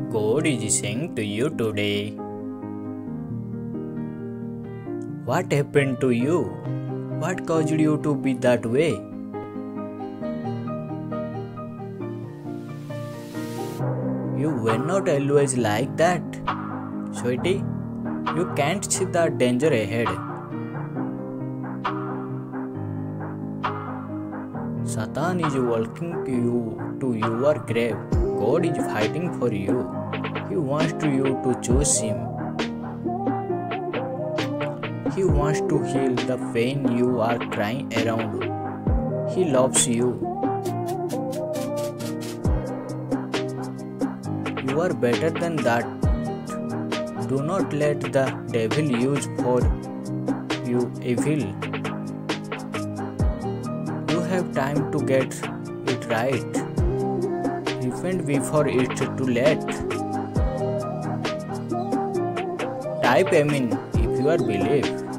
God is saying to you today. What happened to you? What caused you to be that way? You were not always like that, sweetie. You can't see the danger ahead. Satan is walking you to your grave. God is fighting for you. He wants you to choose Him. He wants to heal the pain you are crying around. He loves you. You are better than that. Do not let the devil use for you evil. You have time to get it right. Repent before it's too late. Type Amen if you are believe.